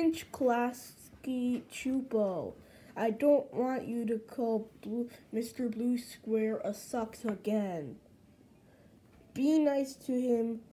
pinch Klasky Csupo. I don't want you to call Mr. Blue Square a sucks again. Be nice to him